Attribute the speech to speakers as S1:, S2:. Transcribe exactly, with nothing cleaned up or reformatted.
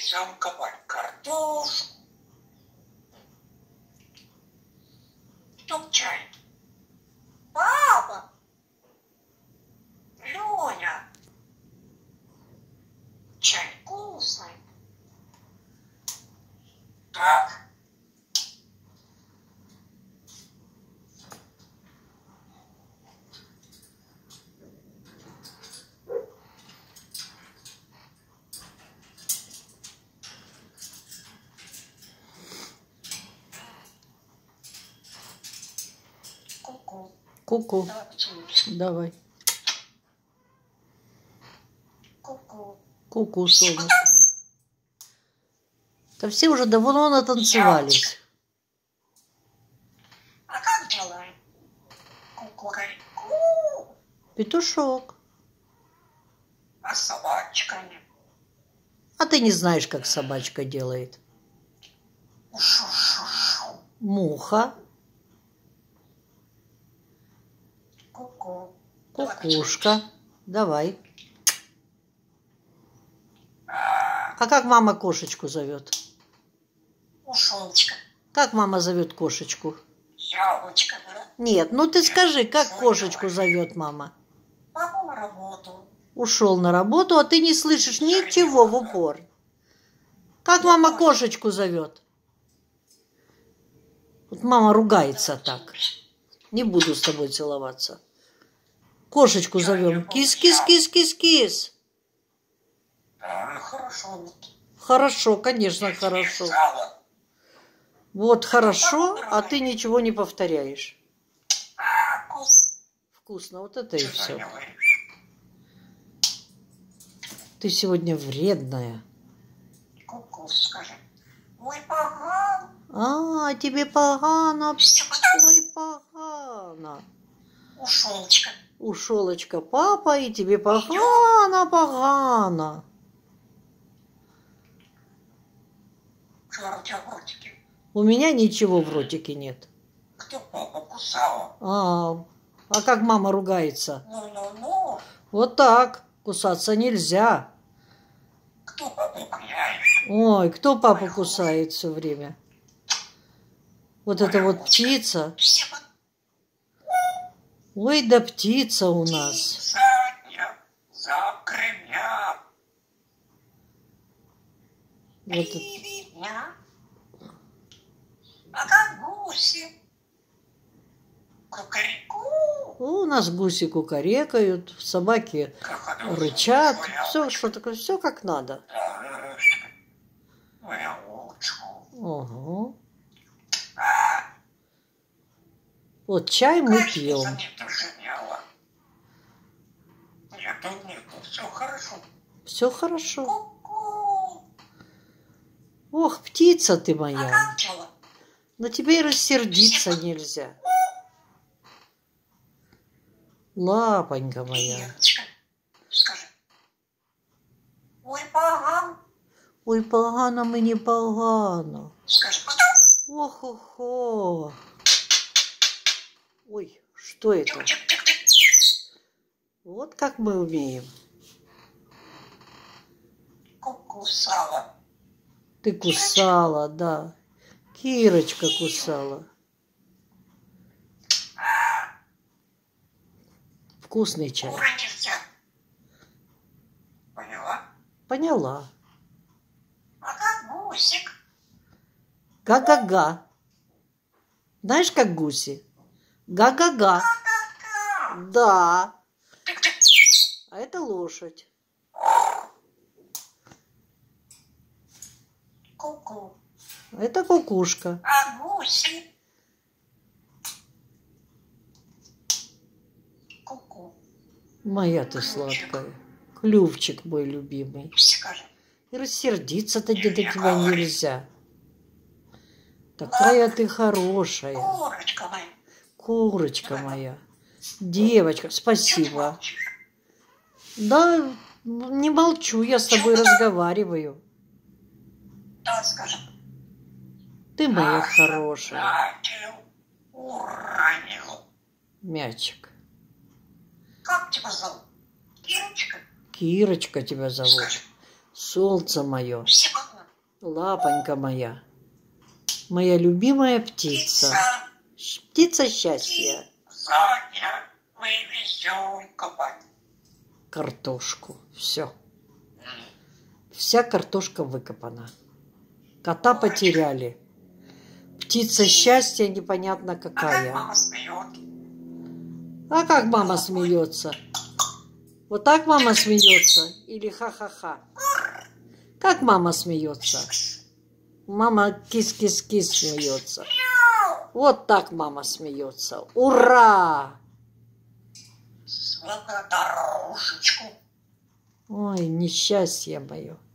S1: Пойдем копать картошку. Кто чай? Папа! Леня! Чай вкусный. Так. Ку-ку.
S2: Ку-ку. Давай.
S1: Ку-ку.
S2: Ку-ку, солнышко. Да все уже давно натанцевались.
S1: А как делаем? Кукурайку.
S2: Петушок.
S1: А собачками?
S2: А ты не знаешь, как собачка делает.
S1: Шу-шу-шу.
S2: Муха.
S1: Ку-ку.
S2: Кукушка. Давай. А как мама кошечку зовет?
S1: Ушелочка.
S2: Как мама зовет кошечку?
S1: Яблочко, да?
S2: Нет, ну ты скажи, как кошечку зовет мама?
S1: Папа на работу.
S2: Ушел на работу, а ты не слышишь ничего в упор. Как мама кошечку зовет? Вот мама ругается так. Не буду с тобой целоваться. Кошечку зовем. Кис-кис-кис-кис-кис.
S1: Да, хорошо.
S2: Хорошо, конечно, хорошо. Вот хорошо, а ты ничего не повторяешь. Вкусно, вот это и все. Ты сегодня вредная.
S1: Ку-ку, скажи. Ой, погано.
S2: А, тебе погано. Ой, погано.
S1: Ушелочка.
S2: Ушелочка, папа, и тебе погано, погано.
S1: Что у тебя в ротике?
S2: У меня ничего в ротике нет.
S1: Кто папа кусал?
S2: А, а как мама ругается?
S1: Ну-ну-ну.
S2: Вот так. Кусаться нельзя.
S1: Кто папу кусает?
S2: Ой, кто папу кусает все время? Вот это вот птица. Ой, да птица у нас.
S1: Задня, закрывня.
S2: Вот это.
S1: Дня. А как гуси? Кукареку.
S2: У нас гуси кукарекают, собаки рычат. Все, что такое, все как надо. Ого. Вот чай мы пьем.
S1: Нет, нет, все хорошо.
S2: Все хорошо.
S1: Ку-ку.
S2: Ох, птица ты
S1: А
S2: моя.
S1: как дело?
S2: Но тебе и рассердиться нельзя. Лапонька моя.
S1: Ирочка, скажи. Ой, погано.
S2: Ой, погано мені погано.
S1: Скажи, потом.
S2: Ох-охо. Ой, что это? Вот как мы умеем.
S1: Кукусала.
S2: Ты кусала, да. Кирочка кусала. Вкусный чай.
S1: Кура нельзя. Поняла?
S2: Поняла.
S1: А как гусик?
S2: Га-га-га. Знаешь, как гуси? Га-га-га.
S1: Ка-ка-ка.
S2: Да.
S1: Тык-тык.
S2: А это лошадь.
S1: Ку-ку.
S2: Это кукушка.
S1: А гуси? Ку-ку.
S2: Моя ты сладкая. Клювчик мой любимый.
S1: Скажи.
S2: И рассердиться-то где-то тебя нельзя. Такая ты хорошая.
S1: Курочка моя.
S2: Курочка моя. Девочка, спасибо. Да, не молчу, я с тобой разговариваю.
S1: Да, скажи.
S2: Ты моя хорошая.
S1: Дятел уронил.
S2: Мячик.
S1: Как тебя зовут? Кирочка?
S2: Кирочка тебя зовут.
S1: Скажи.
S2: Солнце мое.
S1: Всего
S2: Лапонька моя. Моя любимая птица.
S1: Птица.
S2: Щ- Птица счастья.
S1: Саня, вывезем копать.
S2: Картошку. Все. Вся картошка выкопана. Кота потеряли. Птица счастья непонятно
S1: А как
S2: какая.
S1: мама смеет?
S2: А как мама смеется? Вот так мама смеется? Или ха-ха-ха? Как мама смеется? Мама кис-кис-кис смеется. Вот так мама смеется. Ура!
S1: Благодарушечку.
S2: Ой, несчастье мое.